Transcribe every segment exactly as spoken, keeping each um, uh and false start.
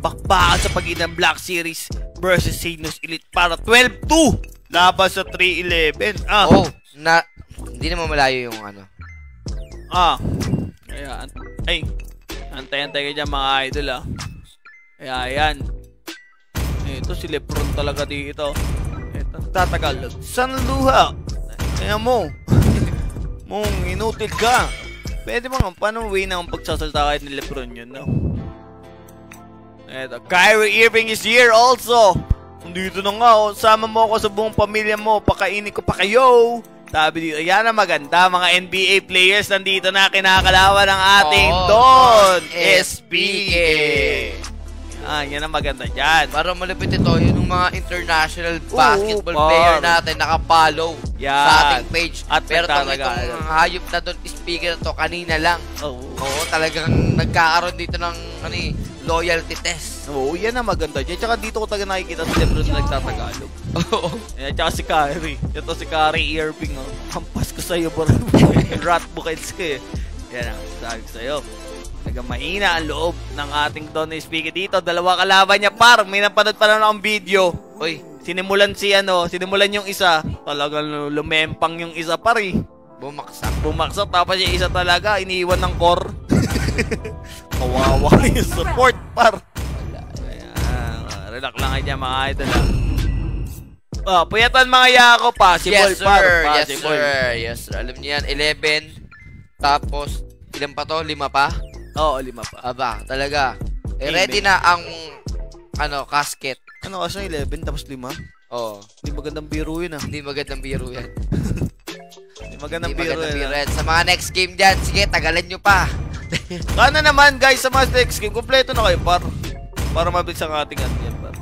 bakbakan sa pagitan ng Black Series versus CYGNUS Elite para twelve two laban sa three eleven. Ah. Oh, na hindi naman malayo yung ano. Ah. Kaya, ay, antay-antay ka dyan mga idol ah. Kaya yan. Ito si Lebron talaga dito. Ito, tatagal. San luha? Kaya mo. Mong inutil ka. Pwede ba nga, paano way na ang pagsasalta kahit ni Lebron yun, no? Ito, Kyrie Irving is here also. Dito na nga, oh. Sama mo ako sa buong pamilya mo. Pakainin ko pa kayo. Sabi dito, yan ang maganda. Mga N B A players nandito na kinakalawan ng ating oh, Don S P A. Ah, yan ang maganda dyan. Para malapit ito, yun yung mga international basketball Ooh, player natin nakapollow sa ating page. At pero itong itong hayop na doon, speaker na to, kanina lang. Oo, Oo talagang nagkakaroon dito ng ano, loyalty test. Oo, yan ang maganda dyan. Tsaka dito ko talaga nakikita si Lebron na nagtatagalog. Oo. Tsaka si Kyrie. Ito si Kyrie Irving. Oh. Hampas ko sa'yo, bro. Rat buckets ko eh. Yan ang sabi ko sa'yo. Talagang mahina ang loob ng ating Don Speaker dito. Dalawa kalaban niya, par. May napanood pa lang akong video. Uy, sinimulan si ano, sinimulan yung isa. Talagang lumempang yung isa, par eh. Bumaksak. Bumaksak. Tapos yung isa talaga, iniiwan ng core. Kawawa yung support, par. Ayan, relax lang kayo mga idol. Ah, puyatan mga yako, possible, yes, sir. par. Yes, sir. Yes, sir. Alam niyo yan, eleven. Tapos, ilan pa to? Lima pa? Oo, lima pa. Aba, talaga. Eh, ready na ang, ano, casket. Ano kasi, eleven tapos lima? Oo. Hindi magandang biro yun ah. Hindi magandang biro yan. Hindi magandang Hindi biro, magandang biro yan. Sa mga next game dyan, sige, tagalan nyo pa. Kana naman, guys, sa mga next game, kompleto na kayo, par. Para mabilis ang ating ano yan, par.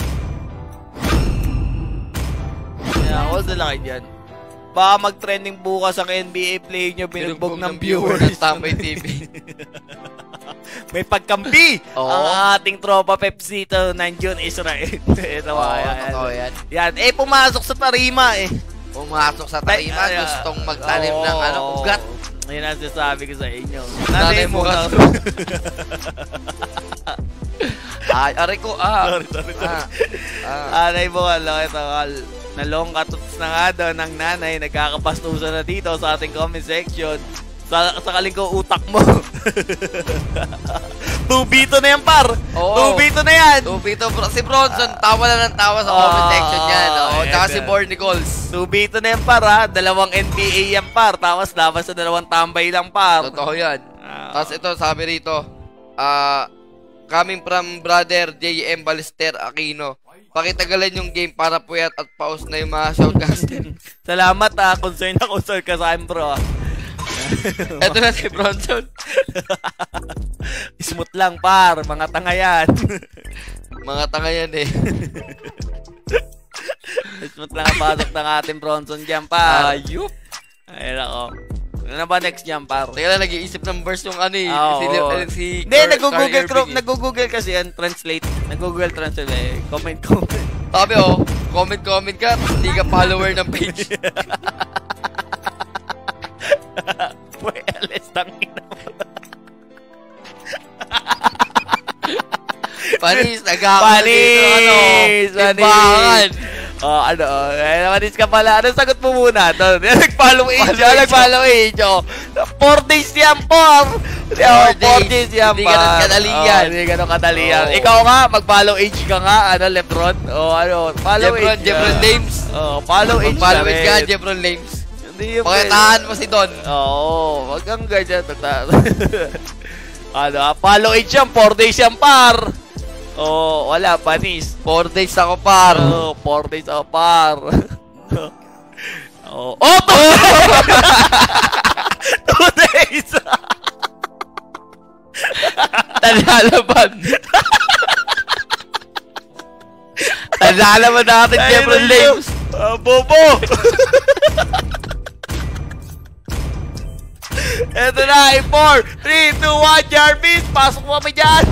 Yeah, all the lang dyan. Baka mag-trending bukas ang N B A play nyo, binugbog ng viewers ng Tambay T V. May pagkampi oh. ang ating tropa Pepsi to Nandiyon Israel. Ito oh, yan. Totoo yan. Yan, eh pumasok sa tarima eh. Pumasok sa tarima, Ay, gustong magtanim oh, ng ano, ugat. Ngayon ang sasabi ko sa inyo. Nanay mo na. Ay, aray ko, ah. Sorry, sorry, sorry. Ah, ah. Anay mo, alo, ito, al. Nalong katuts na nga daw ng nanay, nagkakapastusan na dito sa ating comment section. Sa sakaling ko utak mo. Tubito na yan, par. Oo. Tubito na yan. Tubito. Si Bronson, tawa na ng tawa sa comment section yan. Oo, tsaka si Born Nichols. Tubito na yan, par, ha. Dalawang N B A yan, par. Tapos laban sa dalawang tambay lang, par. Totoo yan. Uh, Tapos ito, sabi rito, ah, uh, coming from brother J M Ballester Aquino. Pakitagalan yung game para puyat at pause na yung mga shoutcaster. Salamat ah, concern na concern ka sa akin bro. Ito na si Bronson. Smooth lang par, mga tanga yan. Mga tanga yan eh. Smooth lang ang pasok ng ating Bronson dyan par. Ayup. Ayun ako. Ano ba next dyan, par? Teka lang, nag-iisip ng verse yung ano eh. Oh, si, oh. si Hindi, nag-google Chrome, nag-google kasi yan, translate. Nag-google translate eh. Comment, comment. Sabi oh, comment, comment ka, hindi ka follower ng page. Pweles, tangina mo. Panis, nag-aakot dito, ano, timbangan. Oh, ano, eh, namanis ka pala. Anong sagot mo muna? Nag-follow age, nag-follow age. Four days yan, por. Four days yan, Hindi ganun kadali yan. Hindi ganun kadali yan. Ikaw nga, mag-follow age ka nga, ano, Lebron. O, ano, follow age. Jebron James. Oh, follow age ka. Follow age ka, Jebron James. Pakitahan mo si Don. Oo, wag kang ganyan. Ano, follow age yan, four days yan, par. Oh, wala, panis. Four days ako, par. Oh, four days ako, par. oh, oh, two, two days. Talalaban. Talalaban natin, Jebron James. Uh, bobo. Eto na, four, three, two, one, Jarvis. Pasok mo kami dyan.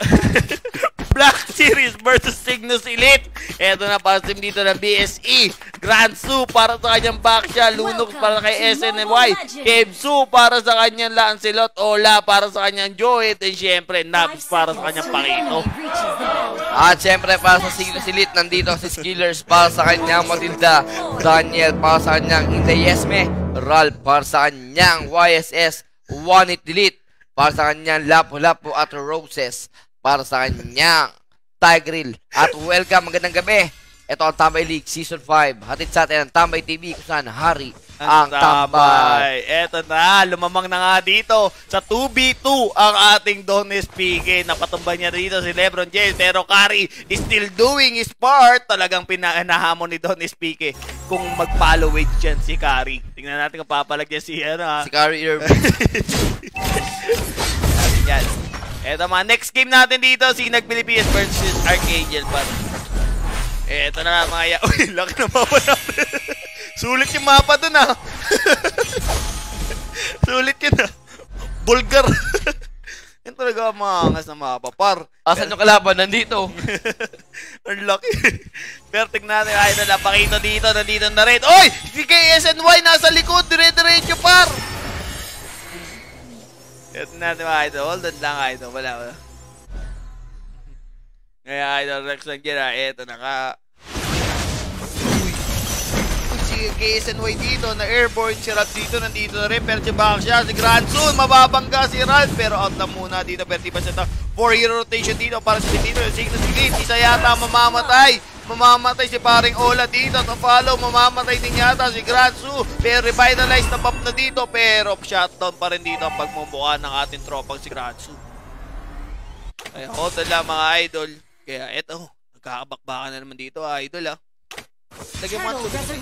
Black Series versus CYGNUS Elite. Eto na para sa team dito na B S E. Grandsu para sa kanyang Baksha. Lunox para kay S N Y. Kebsu para sa kanyang Lancelot. Ola para sa kanyang Joey. And syempre, Nabs para sa kanyang Pakito. At syempre, para sa CYGNUS Elite, nandito si Skillers para sa kanyang Matilda. Daniel para sa kanyang Indeyesme. Ralph para sa kanyang Y S S. One It Delete para sa kanyang Lapu-Lapu at Roses. Para sa kanyang Tigril. At welcome, magandang gabi. Ito ang Tambay League Season five. Hatid sa atin ang Tambay T V kung saan hari ang, ang tambay. Eto na, lumamang na nga dito sa two v two ang ating Donis P K. Napatumba niya dito si Lebron James. Pero Kari is still doing his part. Talagang pinahamon ni Donis P K kung mag-follow weight dyan si Kari. Tingnan natin kung papalagyan si, ano, ha? Si Kari Irving. Yan. Eto mga, next game natin dito, Sinag Pilipinas versus Archangel pa. Eto na mga ya. Uy, laki na mapa natin. Sulit yung mapa dun, ha. Sulit yun, ha. Bulgar. Yan talaga mga angas na mapa, par. Asan yung kalaban? Nandito. Ang laki. Pero tignan natin, ay na Pakito dito, nandito na rin. Oy! Si K S N Y nasa likod, dire-diretso, par. Ito natin mga idol. Hold on lang, idol. Wala, wala. Ngayon, idol. Rex lang dyan, ha. Ito na ka. Uy. Uy, si K S N Y dito. Na airborne. Si Ralph dito. Nandito na rin. Pero si Baksha. Si Grandsun. Mababangga si Ralph. Pero out na muna dito. Pero di pa siya ito. four hero rotation dito. Para sa dito. Yung CYGNUS Elite. Isa yata mamamatay. Mamamatay si paring Ola dito. At follow, mamamatay din yata si Grandsu. Pero revitalize na buff na dito. Pero shutdown pa rin dito ang pagmumuha ng ating tropang si Grandsu. Kaya hotel lang mga idol. Kaya eto, nagkakabakbakan na naman dito idol, ha. Lagyan mo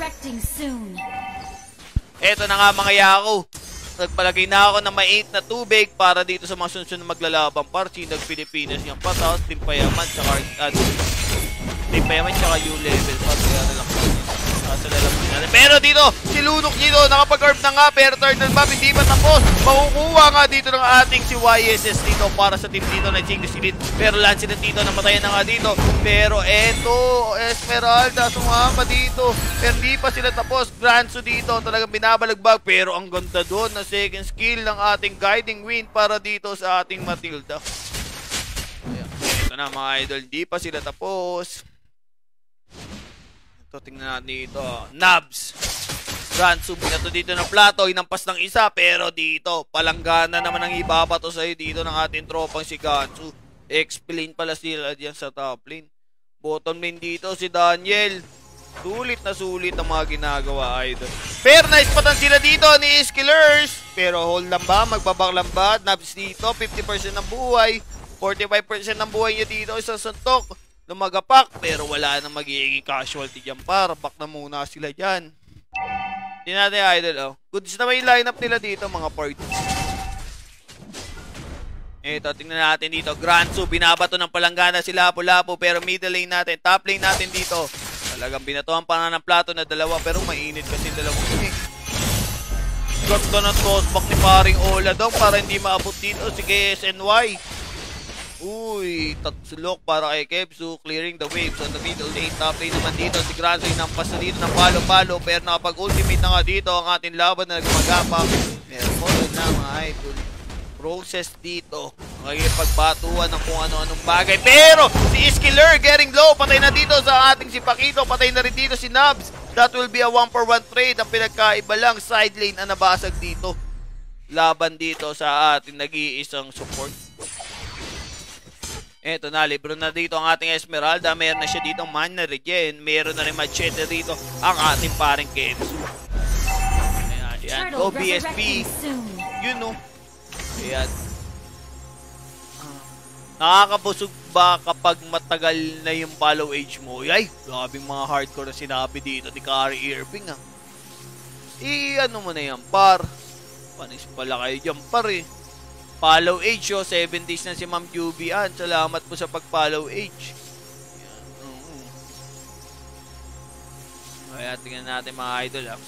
eto na nga mga yako. Nagpalagay na ako ng may eight na tubig para dito sa mga sunod na maglalabang party. Nag-Pilipinas yung patas, Timpayaman, sa card, ano, Timpayaman, tsaka U-level pa. Kaya na lang. Nasa lalabas natin. Pero dito, si Lunok dito, nakapag-herb na nga, pero turtle map, hindi pa tapos. Makukuha nga dito ng ating si Y S S dito para sa team dito na CYGNUS Elite. Pero Lance na dito, namatayan na nga dito. Pero eto, Esmeralda, sumama dito. Pero hindi pa sila tapos. Grandsu dito, talagang binabalagbag. Pero ang ganda doon na second skill ng ating guiding wind para dito sa ating Matilda. Ayan. Ito na mga idol, hindi pa sila tapos. Ito, tingnan natin dito. Nabs. Grandsu, binato dito ng plato. Inampas ng isa. Pero dito, palanggana naman ang ibabato sa'yo dito ng ating tropang si Grandsu. Explain pala sila dyan sa top lane. Bottom lane dito si Daniel. Sulit na sulit ang mga ginagawa, idol. Pero naispatan sila dito ni Skillers. Pero hold lang ba? Magbabaklambad. Nabs dito, fifty percent ng buhay. forty-five percent ng buhay niya dito. Isang suntok. Lumagapak. Pero wala na magiging casualty dyan, par. Back na muna sila dyan. Hindi natin, idol, oh. Goods na may lineup nila dito, mga parties. Ito, tingnan natin dito. Grandsu, binabato ng palanggana si Lapu-Lapu. Pero middle lane natin, top lane natin dito. Talagang binatuhan pa na ng plato na dalawa. Pero mainit kasi dalawang king. Ganda ng tossback ni paring Ola daw para hindi maabot dito si K S N Y. Uy, tatsulok para kay Kebsu, clearing the waves on the middle lane. Top lane naman dito, si Grandsu inampas na dito ng palo-palo. Pero nakapag-ultimate na nga dito ang ating laban na nagmagapak. Meron mo na mga idol. Process dito. Pagbatuan ng kung ano-anong bagay. Pero si Skiller getting low. Patay na dito sa ating si Pakito. Patay na rin dito si Nabs. That will be a one for one trade. Ang pinagkaiba lang, side lane ang nabasag dito. Laban dito sa ating nag-iisang support. Eto na, libro na dito ang ating Esmeralda. Meron na siya dito mana regen. Meron na rin machete dito ang ating paring Kensu. Ayan, ayan. Go B S P. Yun know. Ayan. Nakakabusog ba kapag matagal na yung follow age mo? Ay, grabing mga hardcore na sinabi dito ni Kari Irving, ha. I-ano mo na yan, par. Panis pala kayo dyan, par, eh. Follow age, oh. seven days na si Ma'am Jubian. Salamat po sa pag-follow age. Ayan. Uh-huh. Ayan, tingnan natin mga idol, ha.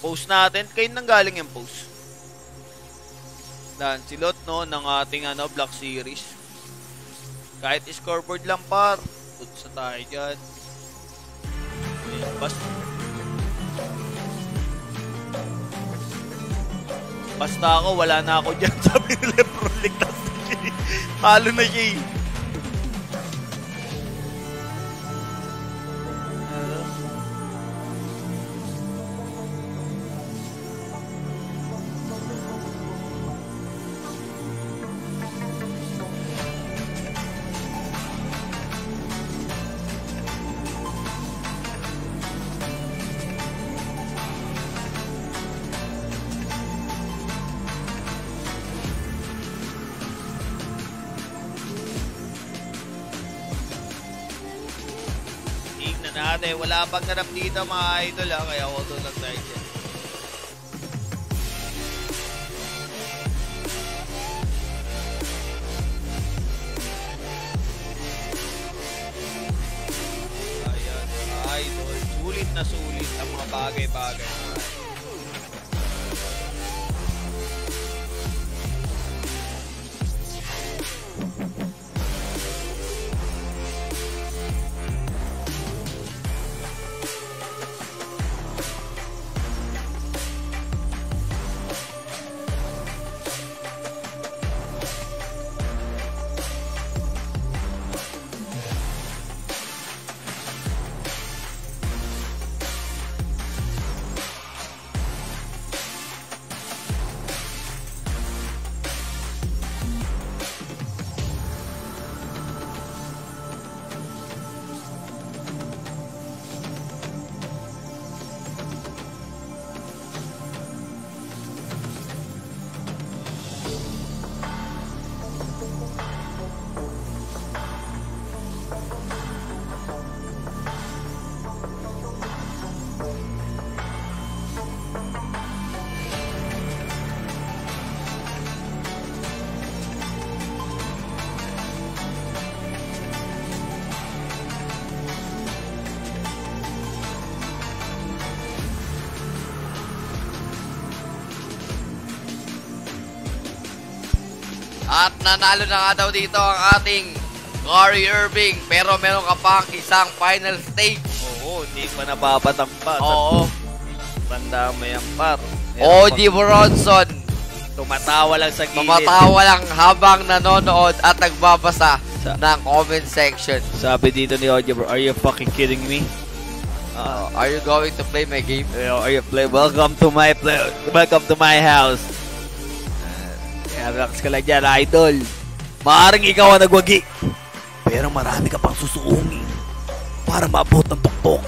Post natin. Kayo nang galing yung post. Dan, silot, no, ng ating, ano, Black Series. Kahit scoreboard lang, par. Tudsa tayo dyan. Ayan, basta. Basta ako, wala na ako dyan. Sabi ni Lebron, ligtas na siya. Halo na siya. Natin, wala pang ganap dito mga idol ha, kaya auto lang tayo dyan. Ayan, idol, sulit na sulit ang mga bagay-bagay. At nanalo na nga daw dito ang ating Kyrie Irving. Pero meron ka pang isang final stage. Oo, hindi pa napapatampa. Oo. Tanda mo yan, par. O G Bronson. Tumatawa lang sa gilid. Tumatawa lang habang nanonood at nagbabasa sa ng comment section. Sabi dito ni O G, are you fucking kidding me? Uh, are you going to play my game? Uh, are you play? Welcome to my play. Welcome to my house. Relax ka lang dyan, idol. Maaring ikaw ang nagwagi. Pero marami ka pang susuungin para maabot ng tuktok.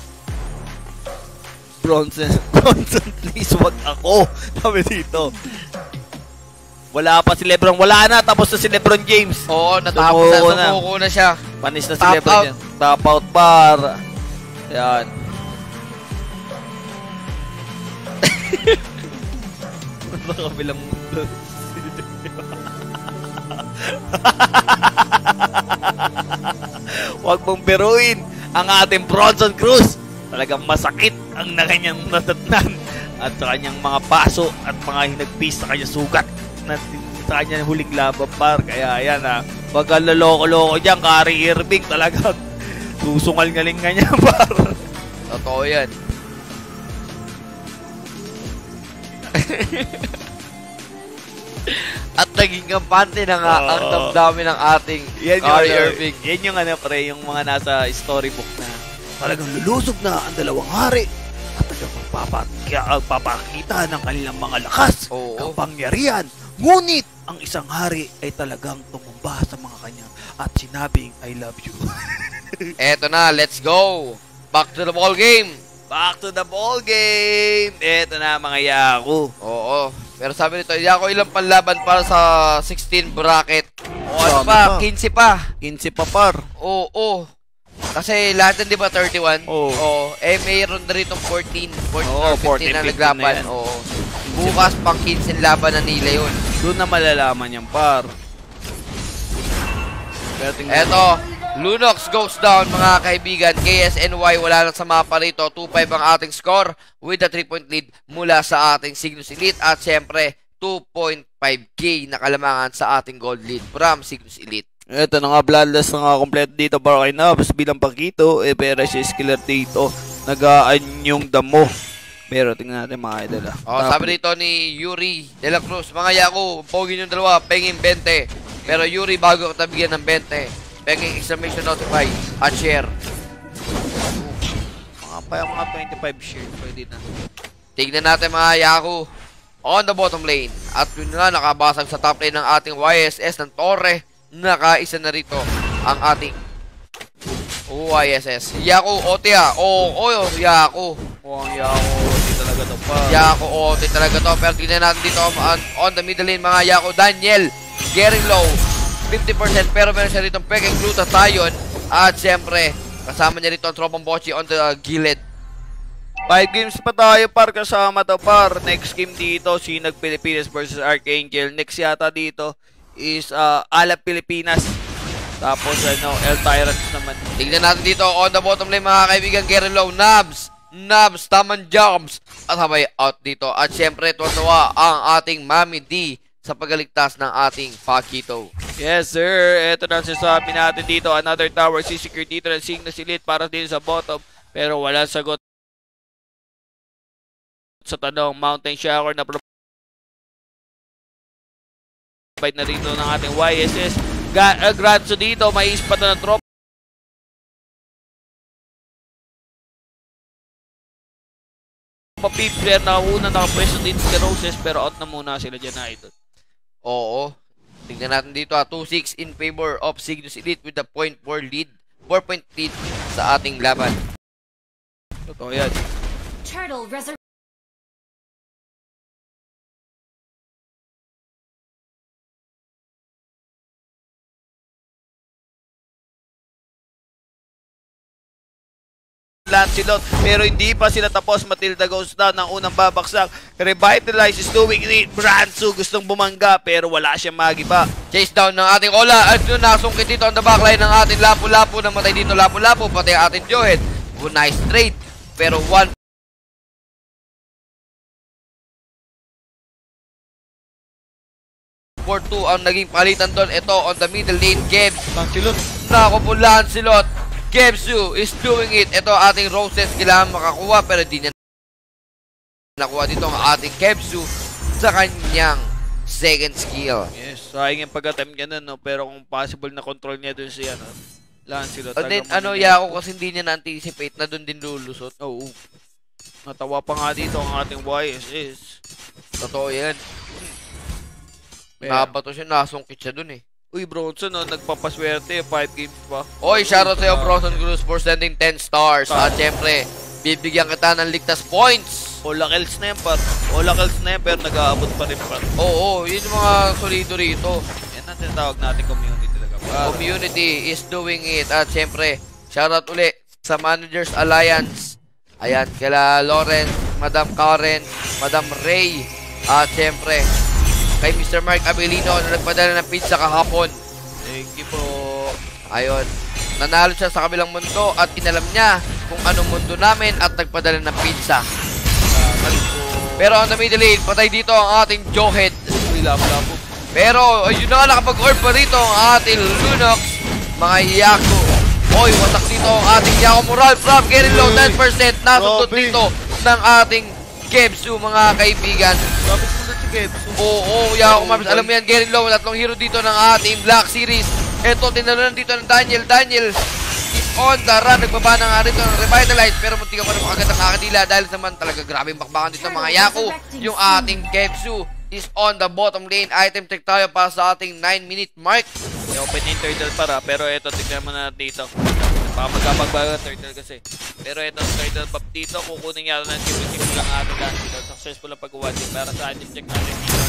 Bronson, Bronson, please, wag ako. Sabi dito. Wala pa si Lebron. Wala na, tapos na si Lebron James. Oo, natapos na, sumuko na siya. Panis na si Lebron yan. Top out bar. Yan. Ano ka bilang mundo? Huwag mong biruin ang ating Bronson Cruz. Talagang masakit ang na kanyang natatnan at sa kanyang mga paso at mga hinagpis sa kanyang sugat na sa kanyang huling laban, par. Kaya yan ha, huwag kang loloko-loko dyan. Kyrie Irving talagang susungal-ngaling ka niya, par. Totoo yan. At naging kampante na nga uh, ang damdamin ng ating Kyrie Irving. Yan yung ano, pre, yung mga nasa storybook na talagang lulusog na ang dalawang hari at nagpapakita ng kanilang mga lakas, oh, kapangyarihan. Ngunit ang isang hari ay talagang tumumba sa mga kanya at sinabing, I love you. Eto na, let's go. Back to the ball game. Back to the ball game. Eto na, mga yaku. Oo. Pero sabi nito, hindi ako ilang panlaban para sa sixteen bracket. O ano pa, quince pa. quince pa, par. Oo, oo. Kasi lahat din, di ba, thirty-one? Oo. Oo. Eh, mayroon na rin itong fourteen. fourteen Oo, or fifteen na naglaban. Na oo. Bukas pang quince laban na nila yun. Doon na malalaman yan, par. Eto, Lunox goes down mga kaibigan. K S N Y wala lang sa mapa rito. two five ang ating score with a three point lead mula sa ating CYGNUS Elite. At syempre, two point five K na kalamangan sa ating gold lead from CYGNUS Elite. Ito na nga, bloodless na nga kompleto dito para kay Nabs bilang pakito. Eh, pero si skiller dito, nagaan yung damo. Pero tingnan natin mga idol. Oh, sabi dito ni Yuri de la Cruz, mga Yaku, pogi yung dalawa, penging twenty. Pero Yuri, bago ka tabigyan ng twenty, penging exclamation notify at share. Mga pa yung mga twenty-five share, pwede na. Tignan natin mga Yaku on the bottom lane. At yun nga, nakabasag sa top lane ng ating Y S S ng Torre. Nakaisa na rito ang ating Y S S. Yaku, O T ah. Oo, oh, oh, Yaku. Oh, ang Yaku, O T talaga to pa. Yaku, O T talaga to. Pero tignan natin dito on, on the middle lane mga Yaku. Daniel, getting low. fifty percent pero meron siya rito peking glutathione. At siyempre, kasama niya rito ang tropang Bochi on the gilid. five games pa tayo par kasama to par. Next game dito, Sinag Pilipinas versus Archangel. Next yata dito is uh, Alab Pilipinas. Tapos ano, El Tyrants naman. Tignan natin dito on the bottom lane mga kaibigan. Getting low, Nabs. Nabs, tamang jumps. At habay out dito. At siyempre, tuwa ang ating Mami D sa pagaligtas ng ating Pakito. Yes sir, ito na sasabi natin dito. Another tower si-secure dito ng CYGNUS Elite para din sa bottom. Pero wala sagot sa tanong. Mountain Shower na provide na rito ng ating Y S S. Uh, Granzo dito, may ispat na ng trop. Papi-player na una nakapwesto din si Roses pero out na muna sila dyan na ito. Oo. Tingnan natin dito ha. two six in favor of CYGNUS Elite with the point four lead. four point lead sa ating laban. Totoo yan. Turtle Reservoir. Lancelot, pero hindi pa sila tapos. Matilda goes down ng unang babaksak. Revitalize is doing it. Bransu gustong bumangga pero wala siyang magiba. Chase down ng ating Ola at yun nasungkit dito on the backline ng ating Lapu-Lapu. Namatay dito Lapu-Lapu pati ang ating Johed. Nice trade pero one four two ang naging palitan doon. Ito on the middle lane game. Lancelot. Nako po Lancelot. Kebsu is doing it. Ito ating Roses kailangan makakuha pero di niya nakuha dito ang ating Kebsu sa kanyang second skill. Yes, sayang yung pag-attempt niya nun, no? Pero kung possible na control niya dun siya, no? Lancelot. And then, ano, Yaku kasi hindi niya na-anticipate na dun din lulusot. Oo. Natawa pa nga dito ang ating Y S S. Totoo yan. Nabato siya, nasungkit siya dun eh. Uy, Bronson, no? Nagpapaswerte. five games pa. Oy, shoutout sa'yo, Bronson Cruz, for sending ten stars. At syempre, bibigyan kita ng ligtas points. Ola kills na yan, par. Ola kills na yan, pero nag-aabot pa rin, par. Oo, yun yung mga solido rito. Yan ang tinatawag natin community talaga, par. Community is doing it. At syempre, shoutout uli sa Managers Alliance. Ayan, kila Lawrence, Madam Karen, Madam Ray. At syempre, kay Mister Mark Abilino na nagpadala ng pizza kahapon. Thank you po. Ayun. Nanalo siya sa kabilang mundo at inalam niya kung anong mundo namin at nagpadala ng pizza. Uh, Pero on the middle lane, patay dito ang ating Johed. Uy, labo-labo. Pero ayun na nga nakapag-orb pa rito ang ating Lunox. Mga Yaku. Oy, watak dito ang ating Yaku Moral from getting low ten percent. Nasundot dito ng ating Kebsu mga kaibigan. Lapit mo na si Kebsu. Oo, oh, Yaku Mabs. Alam mo yan, getting low. Tatlong hero dito ng ating Black Series. Ito, tinalunan dito ng Daniel. Daniel is on the run. Nagbaba na nga rito ng Revitalize. Pero munti ka pa na makagat ang kakadila. Dahil naman talaga grabe yung bakbakan dito mga Yaku. Yung ating Kebsu is on the bottom lane. Item check tayo para sa ating nine minute mark. May open yung turtle para. Pero ito, tignan mo na dito. Baka magkapagbago ng turtle kasi. Pero ito, turtle pop dito. Kukunin yata ng chip-chip lang ating dito. Successful ang pag-uwan din. Para sa item check natin dito.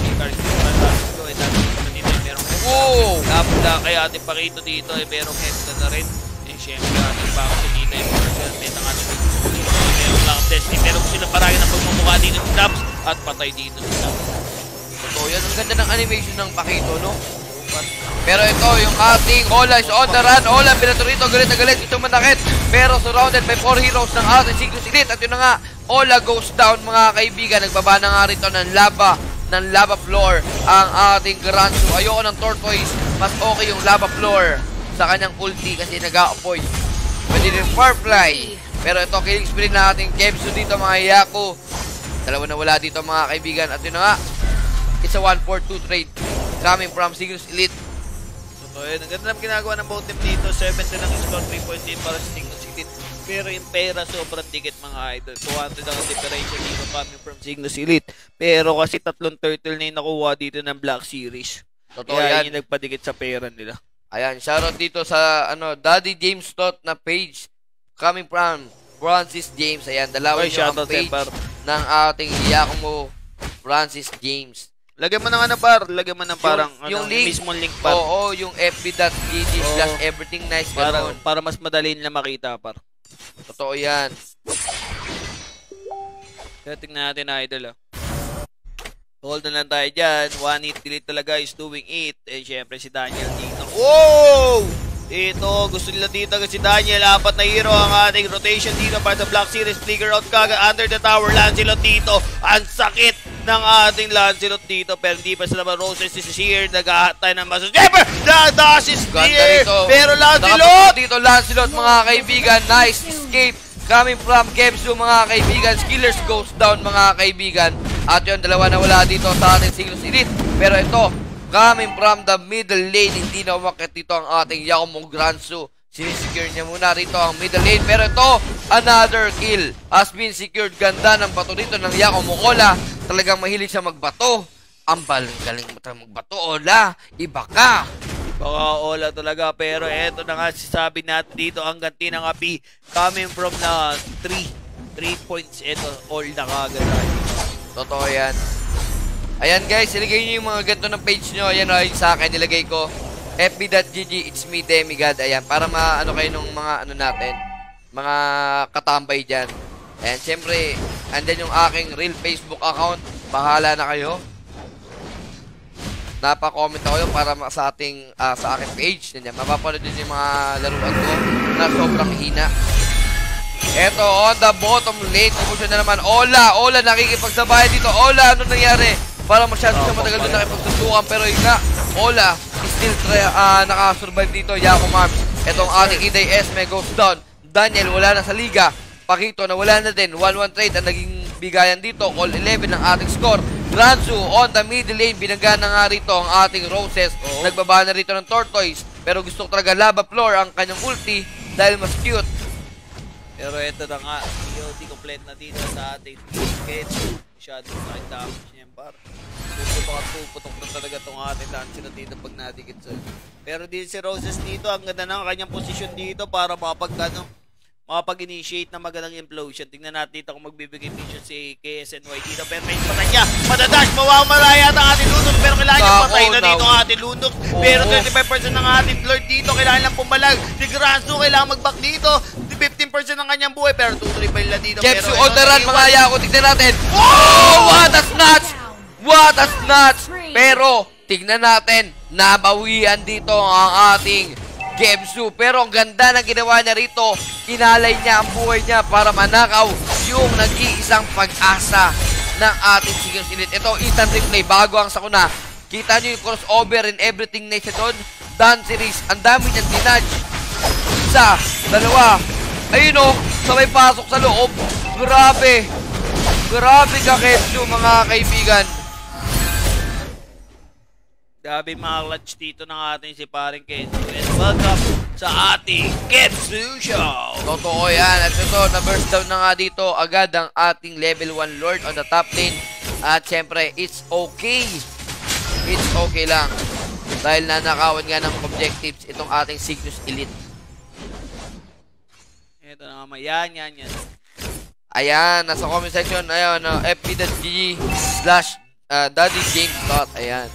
Wow! Napula kay ating pakito dito. Eh, merong hexa na rin. And syempre, ating bakit dito yung person. Meta nga natin. Merong lang testing. Meron sila parang ng pagmumukha dito si Taps. At patay dito si Taps. Totoo yan. Ang ganda ng animation ng pakito, no? Pero ito, yung ating Ola is on the run. Ola, pinato rito, galit na galit, ito manakit. Pero surrounded by four heroes ng ating CYGNUS Elite. At yun na nga, Ola goes down mga kaibigan. Nagbaba na nga rito ng lava, ng lava floor ang ating Granzu. Ayoko ng tortoise, mas okay yung lava floor sa kanyang ulti kasi nag-a-avoid. Pwede rin Firefly. Pero ito, killing spree na ating Kemsu dito mga Yaku. Dalawa na wala dito mga kaibigan. At yun na nga, it's a one four two trade coming from CYGNUS Elite. So, yun, ang ganda naman ginagawa ng both team dito. seven to lang score, three point eight para sa CYGNUS Elite. Pero yung pera sobrang dikit mga idol. two hundred ang differential dito coming from CYGNUS Elite. Pero kasi tatlong turtle na yung nakuha dito ng Black Series. Totoo kaya yan. yung nagpadikit sa pera nila. Ayan, shoutout dito sa ano Daddy James Tot na page coming from Francis James. Ayan, dalawin nyo ang page ng ating Yakumo Francis James. Lagyan mo ng ano par, lagyan mo ng parang yung, yung ano, link, mismo link par. Oo, yung f b dot g g slash everything nice para, para mas madali nila makita par. Totoo yan. Kaya tingnan natin idol ah. Hold na lang tayo dyan. One hit delete talaga is doing it. Eh syempre si Daniel dito. Wow! Dito, gusto nila dito si Daniel. Apat na hero ang ating rotation dito para sa Black Series. Flicker out kaga under the tower. Lancelot dito. Ang sakit ng ating Lancelot dito. Pero hindi pa sila ma-roses. This is here. Nag-ahatay ng masos. Siyempre! The-dash is here! Pero Lancelot! Dito Lancelot mga kaibigan. Nice escape. Coming from Kemsu mga kaibigan. Skillers goes down mga kaibigan. At yun, dalawa na wala dito sa ating CYGNUS Elite. Pero ito, coming from the middle lane, hindi na umakit dito ang ating Yakumo Granzu. Sinisecure niya muna rito ang middle lane. Pero ito, another kill has been secured. Ganda ng bato dito ng Yakumo Ola. Talagang mahilig siya magbato. Ang galing mo talagang magbato, Ola. Iba ka. Baka Ola talaga. Pero eto na nga sasabi natin dito ang ganti ng api. Coming from na three. three points. Eto, all na kagad. Totoo yan. Ayan guys, ilagay nyo yung mga ganito ng page nyo. Ayan o, yung sa akin, nilagay ko f b dot g g, it's me Demigod. Ayan, para maano kayo nung mga ano natin, mga katambay dyan. Ayan, syempre, andyan yung aking real Facebook account. Bahala na kayo. Napa-comment ako yun para sa ating, uh, sa aking page. Ayan, mapapanood din yung mga laruan ko na sobrang hina. Eto, on the bottom lane, kumusyon na naman. Ola, Ola, nakikipagsabayan dito. Ola, ano nangyari? Parang masyado siya matagal doon nakipagsusukan. Pero yun nga, Ola, still uh, nakasurvive dito. Yakumams. Etong ating Iday Esme goes down. Daniel, wala na sa liga. Pakito na wala na din. one one trade ang naging bigayan dito. All eleven ang ating score. Granzu on the middle lane. Binangga na nga rito ang ating Roses. Oh. Nagbaba na rito ng Tortoise. Pero gusto talaga lava floor ang kanyang ulti dahil mas cute. Pero ito na nga, D O T complete na dito sa ating ticket. Masyadong nakitapos niya par. Puputok na talaga itong ating Lancelot dito pag nadikit sa. Pero din si Roses dito, ang ganda ng kanyang posisyon dito para makapag, ano, makapag-initiate na magandang implosion. Tingnan natin dito kung magbibigay mission si K S N Y dito. Pero may patay niya. Madadash, mawamalaya ang ating lunok. Pero kailangan niya patay na dito ang ating lunok. Pero twenty-five percent ng ating Lord dito. Kailangan lang pumalag. Si Granzu kailangan mag-back dito. fifteen percent ng kanyang buhay. Pero two three fail na dito. Kemsu on the run mga Yako. Tignan natin. Oh! What a snatch! What a snatch! Pero tignan natin. Nabawian dito ang ating Kemsu. Pero ang ganda ng ginawa niya rito, inalay niya ang buhay niya para manakaw yung nag-iisang pag-asa ng ating CYGNUS Elite. Ito, instant replay bago ang sakuna. Kita nyo yung crossover and everything na isa doon. Dan series, ang dami niyang dinudge. Isa, dalawa. Ayun o, sabay pasok sa loob. Grabe. Grabe ka, Kemsu, mga kaibigan. Grabe mga clutch dito ng ating si paring Kemsu. And welcome sa ating Kemsu Show! Totoo yan. At ito, na-burst down na nga dito agad ang ating level one Lord on the top lane. At syempre, it's okay. It's okay lang. Dahil nanakawan nga ng objectives itong ating CYGNUS Elite. Ito na nga, yan, yan, yan. Ayan, nasa comment section, ayun, uh, f b dot g g slash daddy james dot. Ayan.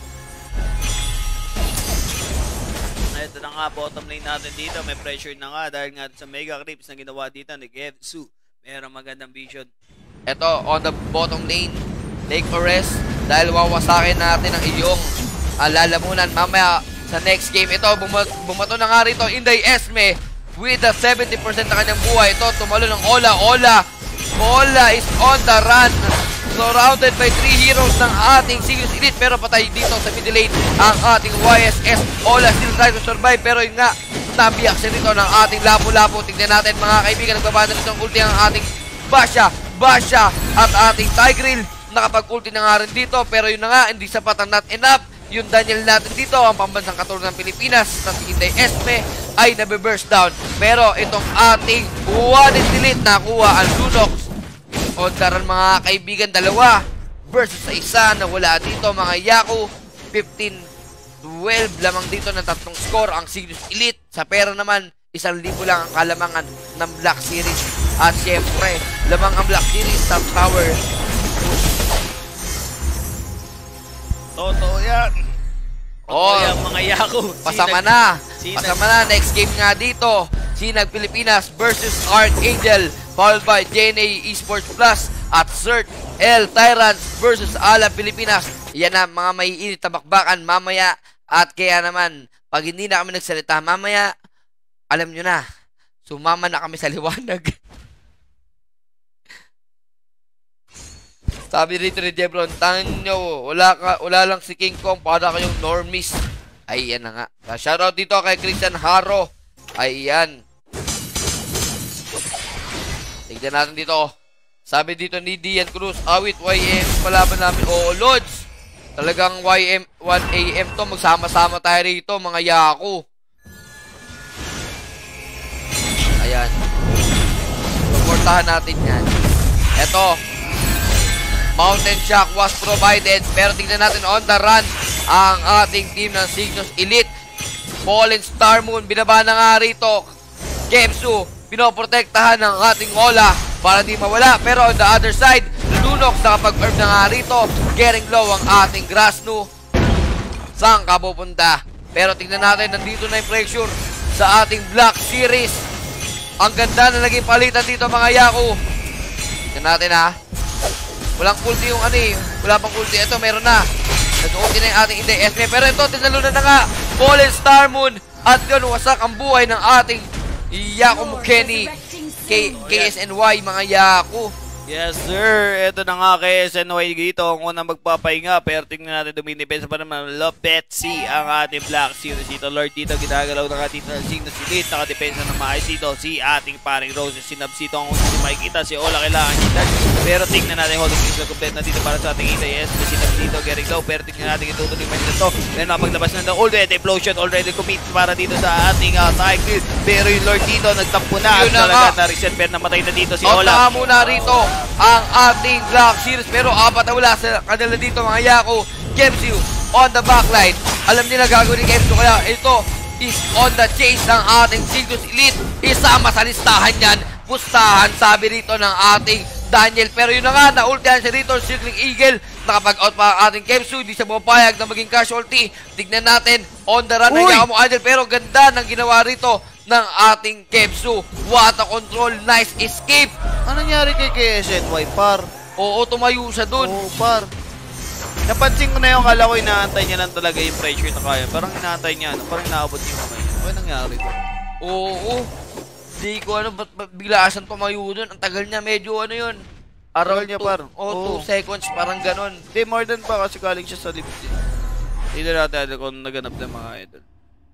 Ito na nga, bottom lane natin dito. May pressure na nga dahil nga sa mega creeps na ginawa dito ni Kemsu. Merong magandang vision. Ito, on the bottom lane, take a rest dahil wawasakin natin ang iyong uh, lalamunan. Mamaya, sa next game. Ito, bumat bumato na nga rito, Inday Esme with a seventy percent na kanyang buhay. Ito, tumalo ng Ola. Ola. Ola is on the run. Surrounded by three heroes ng ating Cygnus Elite, pero patay dito sa middle lane ang ating Y S S. Ola still try to survive, pero yun nga, nabiyak siya dito ng ating Lapu-Lapu. Tignan natin mga kaibigan, nagbabanda nito ang ulti ang ating Basha, Basha at ating Tigreal. Nakapag-ulti na nga rin dito, pero yun na nga, hindi sapat ang not enough. Yung Daniel natin dito, ang pambansang katulad ng Pilipinas, na si Inday Esme ay nabe-burst down. Pero itong ating one delete, nakuha ang Lunox. O daran mga kaibigan, dalawa versus sa isa na wala dito mga Yaku. Fifteen twelve lamang dito ng tatlong score ang Cygnus Elite. Sa pera naman, isang libo lang ang kalamangan ng Black Series. At syempre, lamang ang Black Series sa Tower. Totoo yan. Oh, yan mga Yaku. Pasama na. Pasama na. Next game nga dito. Sinag Pilipinas versus Archangel, followed by J N A Esports Plus at Cert L Tyrants versus Ala Pilipinas. Yan na mga maiinit na bakbakan mamaya. At kaya naman, pag hindi na kami nagsalita mamaya, alam nyo na, sumama na kami sa liwanag. Sabi rito ni Jebron, tangin nyo, wala, ka, wala lang si King Kong, para kayong normies. Ay, yan na nga. Shoutout dito kay Christian Haro. Ayan. Tignan natin dito. Sabi dito ni Dian Cruz, awit Y M palaban namin. Oo, Lods. Talagang Y M one A M to. Magsama-sama tayo rito, mga Yaku. Ayan. Supportahan natin yan. Eto. Mountain Shock was provided. Pero tignan natin on the run ang ating team ng Cygnus Elite. Fallen Star Moon, binaba na nga rito. Gemsu, pinoprotektahan ng ating Ola para di mawala. Pero on the other side, Lunox nakapag-earn na nga rito. Getting low ang ating Grasnu. Saan ka pupunta? Pero tingnan natin, nandito na yung pressure sa ating Black Series. Ang ganda na naging palitan dito mga Yaku. Tingnan natin ha. Walang ulti yung ano eh. Wala pang ulti. Ito, meron na. Nag-ulti na yung ating Inday Esme. Pero ito, tinalo na na nga. Fallen Star Moon. At yun, wasak ang buhay ng ating Yaku Mukeni. K S N Y, mga Yaku. Yes, sir. Ito na nga kay S N Y dito. Ang unang magpapahinga. Pero tingnan natin, dumidepensa pa naman. Lopetsi ang ating Black Series dito. Lord dito, ginagalaw na nga dito ng Cygnus Elite. Nakadepensa ng maayos dito. Si ating paring Roses. Sinabs dito ang unang si makikita. Si Ola kailangan kita. Pero tingnan natin, hold of is complete na dito para sa ating Inday Esme. Sinabs dito, getting low. Pero tingnan natin, itutuloy pa nito. Then mapaglabas na ng already. Explosion already commit para dito sa ating uh, cycle. Pero yung Lord dito, nagtampo na. At talaga na-reset. Pero namatay na dito si Ola. O, muna rito ang ating Black Series, pero apat na wala sa kanila dito mga Yaku. Gemsu on the backline. Alam nila gagawin ni Gemsu, kaya ito is on the chase ng ating Cygnus Elite. Isama sa listahan yan. Pustahan, sabi rito ng ating Daniel. Pero yun na nga, na-ultihan siya rito, Circling Eagle. Nakapag-out pa ang ating Gemsu. Di siya mapayag na maging casualty. Tignan natin, on the run ng Yaku Angel. Pero ganda ng ginawa rito ng ating Gemsu. What a control, nice escape. Ano nangyari kay K S N Y, par? Oo, tumayo siya dun. Oo, par. Napansin ko na yung kala ko, inaantay niya lang talaga yung pressure na kaya. Parang inaantay niya, ano? Parang naabot yung kamay niya. Ano nangyari ito? Oo. Di ko ano, ba't bigla asan tumayo dun? Ang tagal niya, medyo ano yun. Around niya, par. Oo, two seconds, parang ganon. Hindi, more than pa kasi galing siya sa lift. Hindi natin alam kung naganap ng mga idol.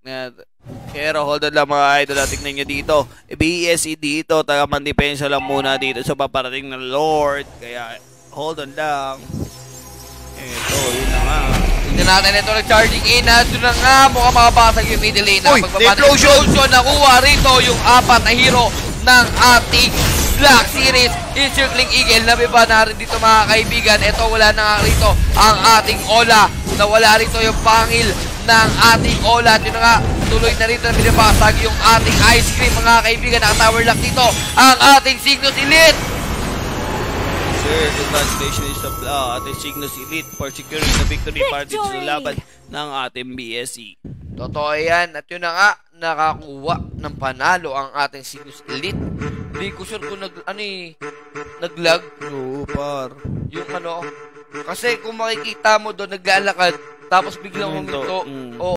Pero hold on lang mga idol, tignan nyo dito. B S E dito, taga depensa lang muna dito sa paparating ng Lord. Kaya hold on lang. Ito, yun na nga. Tignan natin ito, nag-charging in. Doon na nga, mukhang makabasag yung middle lane. Uy, explosion! Nakuha rito yung apat na hero ng ating Black Series. In Circling Eagle, nabiba na rin dito mga kaibigan. Ito, wala na nga rito ang ating Ola. Nawala rito yung pangil ng ating Ola. Yun nga, tuloy na rito na binabasag yung ating ice cream mga kaibigan. Naka-tower lock dito ang ating Cygnus Elite. Sir, congratulations sa uh, ating Cygnus Elite for securing the victory party sa laban ng ating B S E. Totoo yan. At yun na nga, nakakuha ng panalo ang ating Cygnus Elite. Hindi ko sure kung nag, ano eh, nag-lag. Oo, par. Yung ano, kasi kung makikita mo doon, naglalakad, tapos biglang huminto. Mm.